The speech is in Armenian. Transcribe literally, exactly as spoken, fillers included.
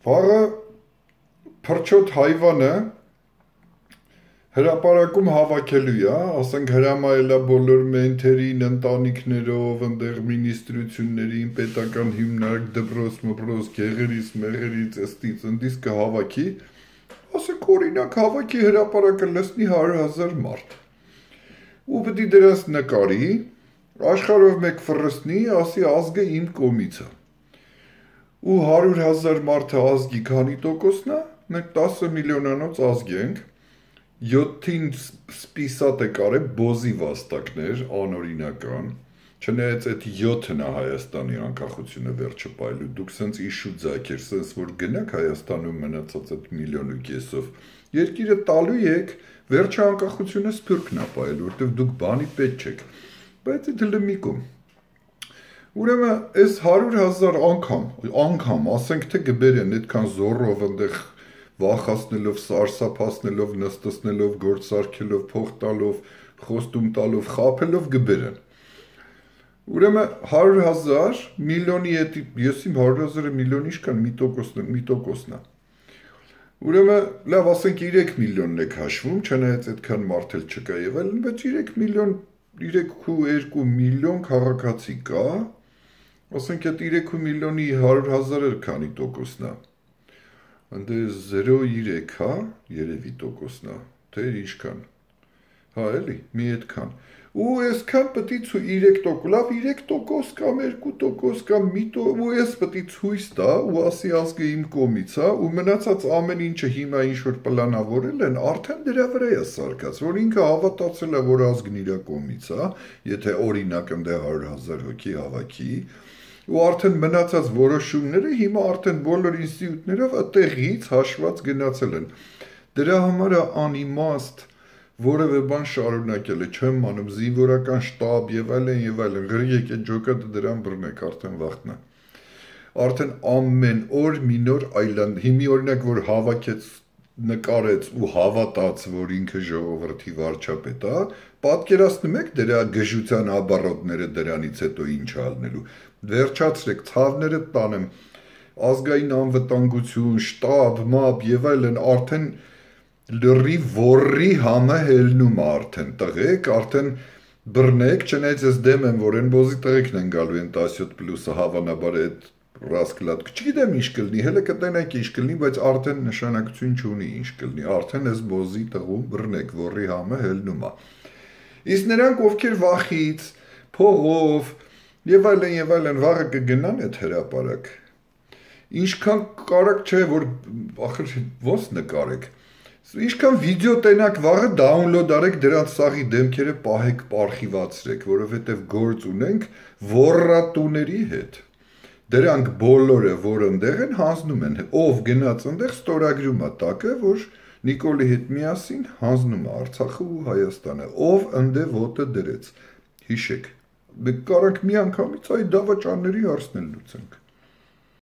Հաղը փրչոտ հայվանը հրապարակում հավաքելու է, ասենք հրամայելա բոլոր մենթերին, ընտանիքներով, ընդեղ մինիստրություններին, պետական հիմնարկ, դպրոց, մպրոց, գեղերից, մեղերից, ըստից, ընդից կհավաքի, ասենք օրինակ հավաքի հրապարակը լսնի հարյուր հազար մարդ։ Ու պետք է դրանց նկարի, աշխարհով մեկ ֆռսնի, ասի ազգը իմ կողմից է։ Ու հարյուր հազար մարդը ազգի քանի տոկոսն է, մենք տասը միլիոնանոց ազգ ենք, յոթին սպիսատ է կարե բոզի վաստակներ, անօրինական, չնայած այդ յոթն է Հայաստանի անկախությունը վերջը պայելու, դուք սենց իշու ձայքեր, սենց որ գնաք Հայաստանում մնացած այդ միլիոն ու կեսով, երկիրը տալու եք, վերջը անկախությունը սփյուռքն է պայել, որտև դուք բանի պետք չեք, բայց այդ լմիկում։ Ուրեմն այս հարյուր հազար անգամ, անգամ, ասենք թե գբերեն այդքան զորով ընդեղ վախացնելով, սարսափացնելով, նստեցնելով, գործարքելով, փող տալով, խոստում տալով, խաբելով գբերեն։ Ուրեմն հարյուր հազար միլիոնի հետ, ես իմ հարյուր հազարը միլիոն իշքան մի տոկոսն մի տոկոսն է։ Ուրեմն լավ, ասենք երեք միլիոնն եք հաշվում, չնայած այդքան մարդ էլ չկա եւ այլն, բայց երեք միլիոն, երեք ու երկու միլիոն քաղաքացի կա, ասենք այդ երեք միլիոնի հարյուր հազարը քանի տոկոսն է։ Ընդ զերո երեք, հա, երևի տոկոսն է, թե ինչքան, հա էլի, մի այդքան, ու այսքան պետք է երեք տոկոս, լավ երեք տոկոս կամ երկու տոկոս կամ մի տոկոս, ու ես պետք է ցույց տա, ու ասի ազգը իմ կողմից է, ու մնացած ամեն ինչը հիմա ինչ-որ պլանավորել են, արդեն դրա վրա է սարկած, որ ինքը հավատացել է, որ ազգն իր կողմից է, եթե օրինակ ընդե հարյուր հազար հոգի հավաքի, ու արդեն մնացած որոշումները հիմա արդեն բոլոր ինստիտուտներով այդտեղից հաշված գնացել են։ Դրա համար է անիմաստ որևէ բան շարունակելը, չեմ անում զինվորական շտաբ եւ այլն եւ այլն, գրեք այդ ջոկատը դրան բռնեք, արդեն վախտնա։ Արդեն ամեն օր մի նոր այլանդ, հիմի օրինակ որ հավաքեց նկարեց ու հավատաց, որ ինքը ժողովրդի վարչապետ է, պատկերացնում եք դրա գժության աբառոտները դրանից հետո ինչ ալնելու։ Վերջացրեք, ցավները տանեմ, ազգային անվտանգություն, շտաբ, մապ եւ այլն արդեն լրի ոռի համը հելնում արդեն, տղեկ, արդեն բռնեք, չնայած ես դեմ եմ, որ են բոզի տղեկն են գալու են տասյոթ պլյուսը հավանաբար այդ ռասկլատ, չգիտեմ ինչ կլինի, հելը կտենեք ինչ կլինի, բայց արդեն նշանակություն չունի ինչ կլինի, արդեն ես բոզի տղում բռնեք, ոռի համը հելնում է։ Իսկ նրանք ովքեր վախից, փողով եւ այլն եւ այլն վաղը կգնան այդ հրապարակ։ Ինչքան կարակ չէ, որ ախր ոնց նկարեք։ Ինչքան վիդեո տենակ վաղը դաունլոդ արեք դրանց սաղի դեմքերը պահեք, արխիվացրեք, որովհետեւ գործ ունենք ոռատուների հետ։ Դրանք բոլորը, որ ընդեղ են, հանձնում են, ով գնաց ընդեղ ստորագրում է տակը, որ Նիկոլի հետ միասին հանձնում է Արցախը ու Հայաստանը, ով ընդեղ ոտը դրեց, հիշեք, մենք կարանք մի անգամից այդ դավաճանների հարցնել լուծենք։